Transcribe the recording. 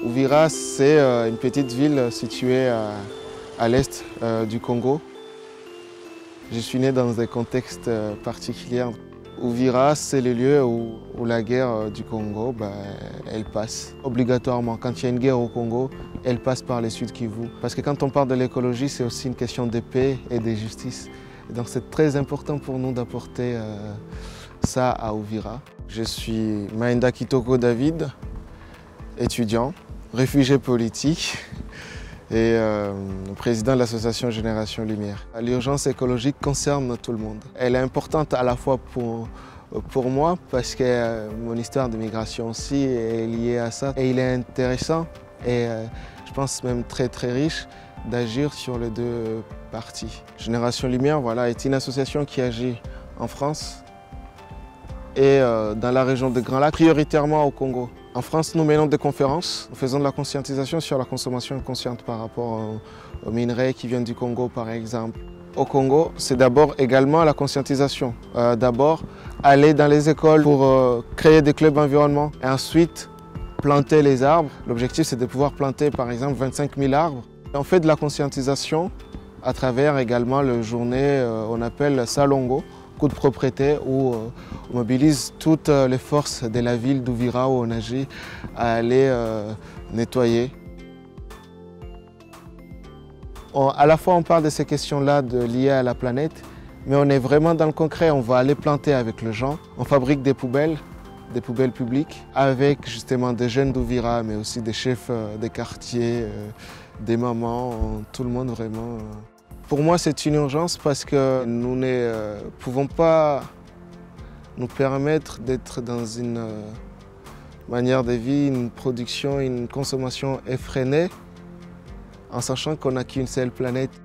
Uvira, c'est une petite ville située à l'est du Congo. Je suis né dans un contexte particulier. Uvira, c'est le lieu où la guerre du Congo, elle passe. Obligatoirement, quand il y a une guerre au Congo, elle passe par le Sud Kivu. Parce que quand on parle de l'écologie, c'est aussi une question de paix et de justice. Et donc c'est très important pour nous d'apporter ça à Uvira. Je suis Maïnda Kitoko David, étudiant, réfugié politique et président de l'association Génération Lumière. L'urgence écologique concerne tout le monde. Elle est importante à la fois pour moi parce que mon histoire de migration aussi est liée à ça. Et il est intéressant et je pense même très riche d'agir sur les deux parties. Génération Lumière est une association qui agit en France et dans la région de Grand Lac, prioritairement au Congo. En France, nous menons des conférences, nous faisons de la conscientisation sur la consommation inconsciente par rapport aux minerais qui viennent du Congo par exemple. Au Congo, c'est d'abord également la conscientisation. D'abord, aller dans les écoles pour créer des clubs environnement et ensuite planter les arbres. L'objectif, c'est de pouvoir planter par exemple 25 000 arbres. On fait de la conscientisation à travers également le journée, on appelle Salongo, coup de propriété, où on mobilise toutes les forces de la ville d'Uvira où on agit à aller nettoyer. À la fois on parle de ces questions-là liées à la planète, mais on est vraiment dans le concret. On va aller planter avec les gens. On fabrique des poubelles publiques, avec justement des jeunes d'Uvira, mais aussi des chefs des quartiers, des mamans, tout le monde vraiment. Pour moi, c'est une urgence parce que nous ne pouvons pas nous permettre d'être dans une manière de vie, une production, une consommation effrénée, en sachant qu'on n'a qu'une seule planète.